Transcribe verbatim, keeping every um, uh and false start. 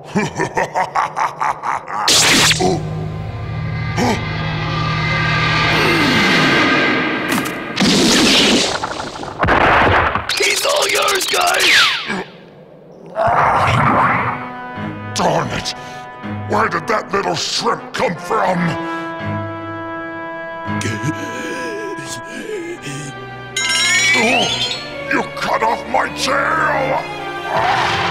He's all yours, guys! Darn it! Where did that little shrimp come from? Oh, you cut off my tail!